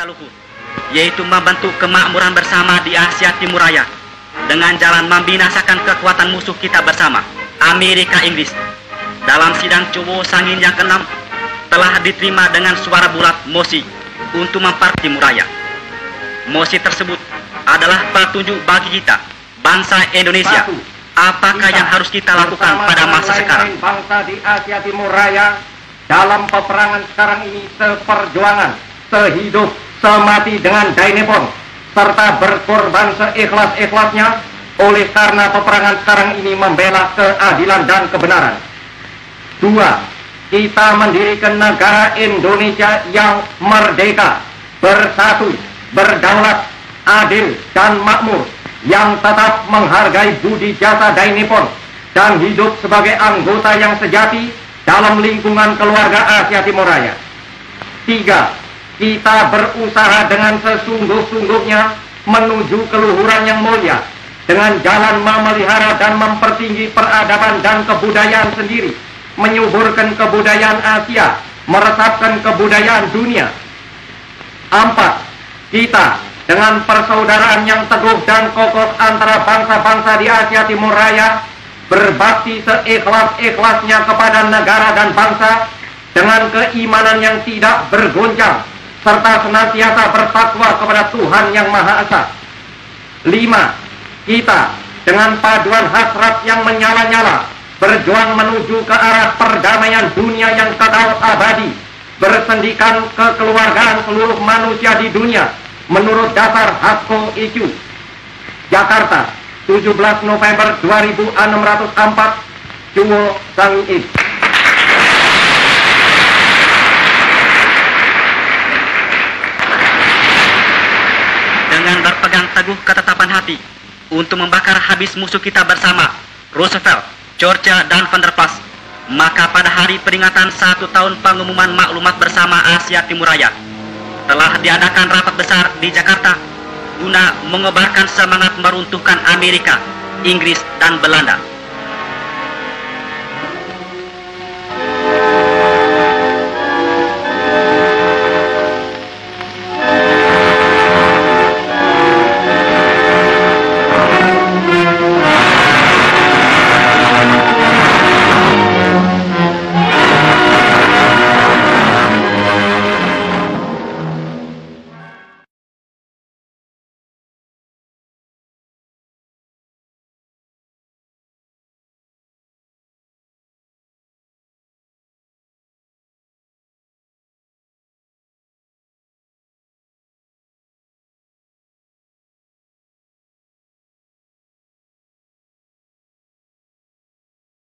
kita luhur, yaitu membentuk kemakmuran bersama di Asia Timur Raya dengan jalan membinasakan kekuatan musuh kita bersama, Amerika Inggris. Dalam sidang Cowo Sangin yang ke-6 telah diterima dengan suara bulat mosi untuk memperkuat Timur Raya. Mosi tersebut adalah petunjuk bagi kita, bangsa Indonesia. Apakah yang harus kita lakukan pada masa sekarang? Bangsa di Asia Timur Raya dalam peperangan sekarang ini seperjuangan, sehidup, semati dengan Dainepon, serta berkorban seikhlas-ikhlasnya oleh karena peperangan sekarang ini membela keadilan dan kebenaran. 2. Kita mendirikan negara Indonesia yang merdeka, bersatu, berdaulat, adil, dan makmur, yang tetap menghargai budi jasa Dainepon dan hidup sebagai anggota yang sejati dalam lingkungan keluarga Asia Timur Raya. 3. Kita berusaha dengan sesungguh-sungguhnya menuju keluhuran yang mulia dengan jalan memelihara dan mempertinggi peradaban dan kebudayaan sendiri, menyuburkan kebudayaan Asia, meresapkan kebudayaan dunia. 4. Kita dengan persaudaraan yang teguh dan kokoh antara bangsa-bangsa di Asia Timur Raya berbakti seikhlas-ikhlasnya kepada negara dan bangsa dengan keimanan yang tidak bergoncang serta senantiasa bertakwa kepada Tuhan Yang Maha Esa. 5. Kita dengan paduan hasrat yang menyala-nyala berjuang menuju ke arah perdamaian dunia yang kekal abadi, bersendikan kekeluargaan seluruh manusia di dunia menurut dasar Hasko IQ. Jakarta, 17 November 2604, Cowo Sangin. Dengan berpegang teguh ketetapan hati untuk membakar habis musuh kita bersama, Roosevelt, Churchill, dan Van der Plas, maka pada hari peringatan 1 tahun pengumuman maklumat bersama Asia Timur Raya telah diadakan rapat besar di Jakarta guna mengobarkan semangat meruntuhkan Amerika, Inggris, dan Belanda.